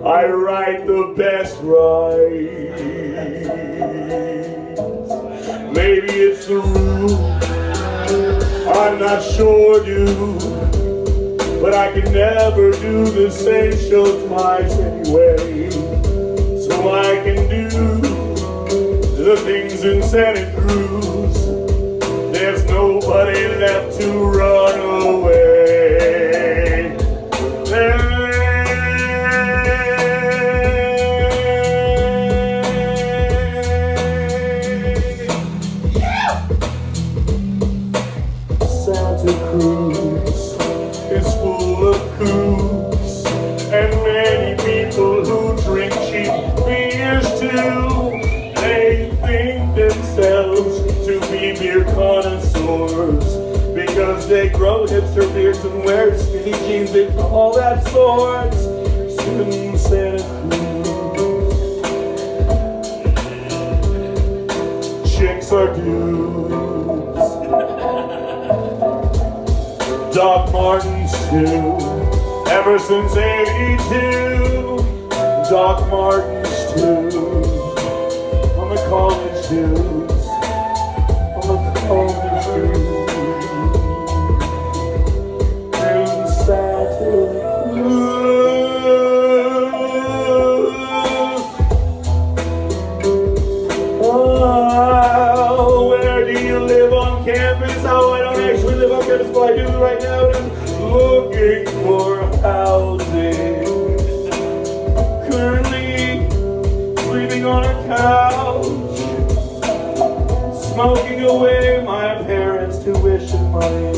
I write the best rhymes. Maybe it's the rule, I'm not sure, dude, but I can never do the same show twice anyway. So I can do the things in Santa Cruz. There's nobody left to run away. Santa Cruz is full of kooks and many people who drink cheap beers too. They think themselves to be beer connoisseurs because they grow hipster beards and wear skinny jeans and all that sorts. In Santa Cruz, chicks are dudes. Doc Martens too, ever since '82. Doc Martens too, on the college dudes, on the college dudes. In Santa Cruz. Oh, where do you live on campus? Oh, I don't actually live on campus, but I do right now. And I'm looking for housing. Currently sleeping on a couch, smoking away my parents' tuition money.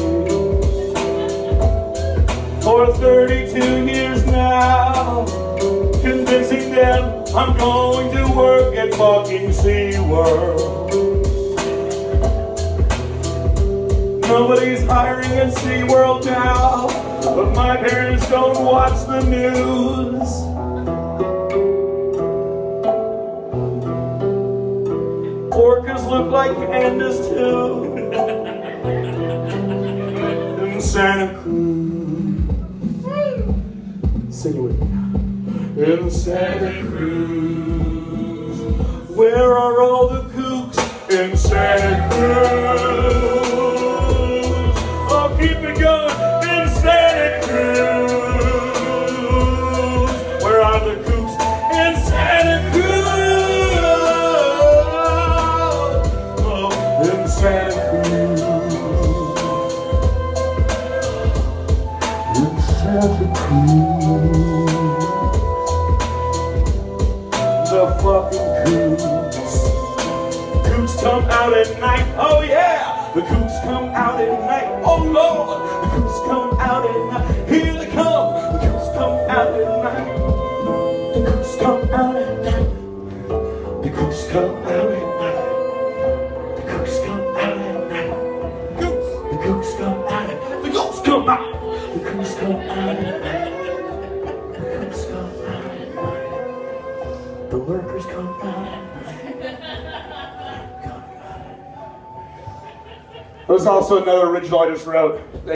For 32 years now, convincing them I'm going to work at fucking SeaWorld. Nobody's hiring at SeaWorld now, but my parents don't watch the news. Orcas look like pandas too. In Santa Cruz, sing it with me. In Santa Cruz, where are all the kooks in Santa Cruz? Oh, keep it going in Santa Cruz. Where are the kooks in Santa Cruz? Oh, in Santa Cruz. In Santa Cruz. The fucking coots. Coots come out at night, oh yeah! The coots come out at night, oh Lord! The coots come out at night, here they come! The coots come out at night. The coots come out at night. The coots come out at night. The coots come out at night. Coots! The coots come out at night. The coots come out! The coots come out at night. The coots come out at night. The workers come out at night. There's also another original I just wrote.